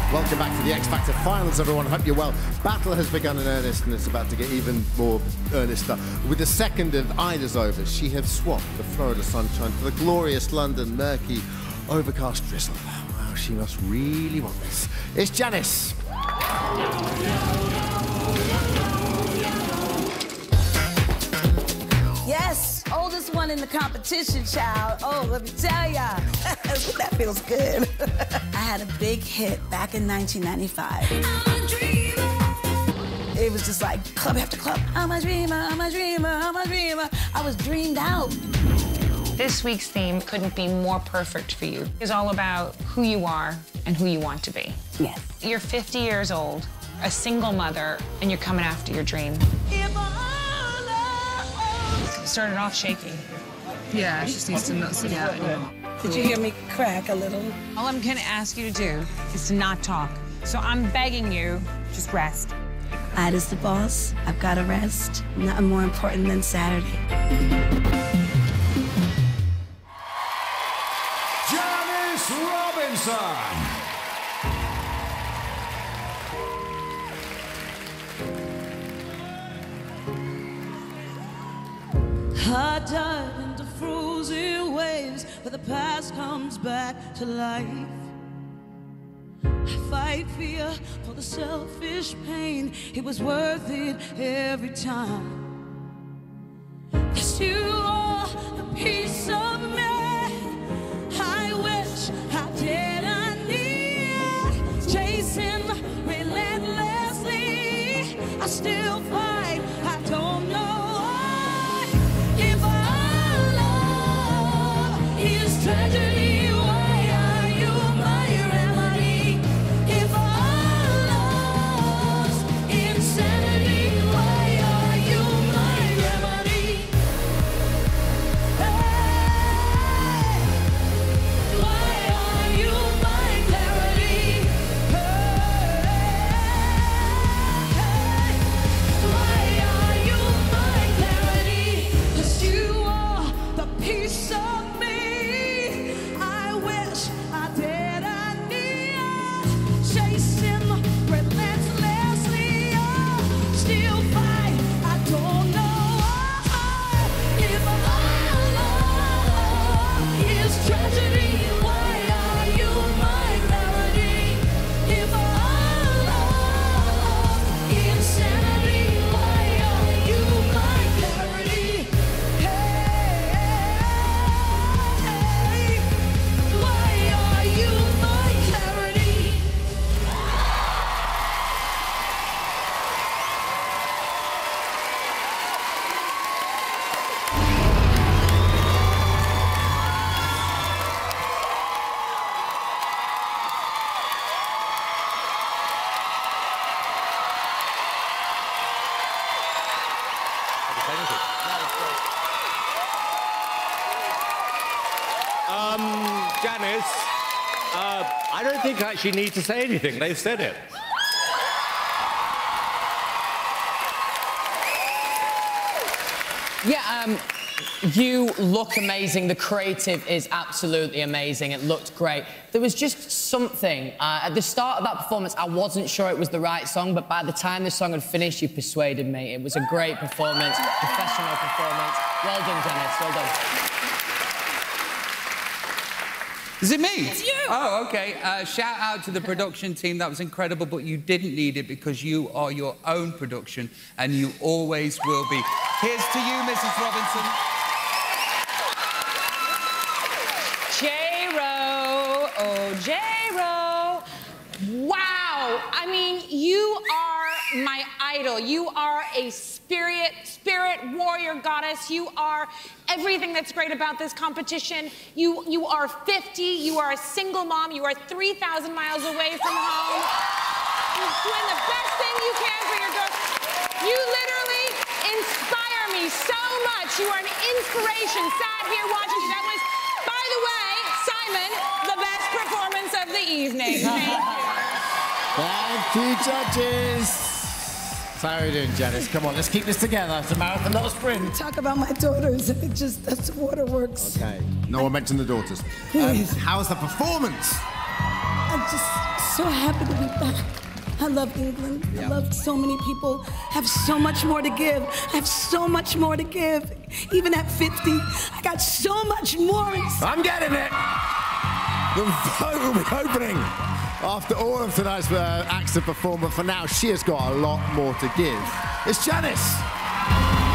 Welcome back to the Xfactor finals, everyone. Hope you're well. Battle has begun in earnest and it's about to get even more earnester. With the second of Ida's over, she has swapped the Florida sunshine for the glorious London murky, overcast drizzle. Wow, she must really want this. It's Janice. Yes, oldest one in the competition, child. Oh, let me tell ya. That feels good. I had a big hit back in 1995. I'm a dreamer. It was just like club after club. I'm a dreamer, I'm a dreamer, I'm a dreamer. I was dreamed out. This week's theme couldn't be more perfect for you. It's all about who you are and who you want to be. Yes. You're 50 years old, a single mother, and you're coming after your dream. Started off shaky. Yeah, she just needs to not sit out anymore. Did you hear me crack a little? All I'm gonna ask you to do is to not talk. So I'm begging you, just rest. Ida's the boss. I've got to rest. Nothing more important than Saturday. Janice Robinson. I dive into frozen waves where the past comes back to life. I fight fear for the selfish pain. It was worth it every time. 'Cause you are the piece of me I wish I didn't need. Chasing relentlessly, I still fight. I don't know. Tragedy, why are you my remedy? If our love's insanity, why are you my remedy? Hey, why are you my clarity? Hey, why are you my clarity? 'Cause you are the piece of Janice, I don't think I actually need to say anything. They've said it. Yeah, you look amazing. The creative is absolutely amazing. It looked great. There was just something. At the start of that performance, I wasn't sure it was the right song, but by the time the song had finished, you persuaded me. It was a great performance, professional performance. Well done, Janice. Well done. Is it me? It's you! Oh, OK. Shout out to the production team. That was incredible, but you didn't need it because you are your own production and you always will be. Here's to you, Mrs. Robinson. J-Ro, oh, J-Ro. Wow, I mean, you are my idol. You are a spirit warrior goddess. You are everything that's great about this competition. You are 50, you are a single mom, you are 3,000 miles away from home. You're doing the best thing you can for your girls. You literally inspire me so much. You are an inspiration. Sat here watching you. That was, by the way, Simon, the best performance of the evening. Thank you. Thank you, judges. So how are you doing, Janice? Come on, let's keep this together. It's a marathon, not a sprint. Talk about my daughters. It just, that's waterworks. Okay. No one mentioned the daughters. How's the performance? just so happy to be back. I love England. I love so many people. I have so much more to give. I have so much more to give. Even at 50, I got so much more. I'm getting it. The vote will be opening after all of tonight's acts of performance. For now, she has got a lot more to give. It's Janice.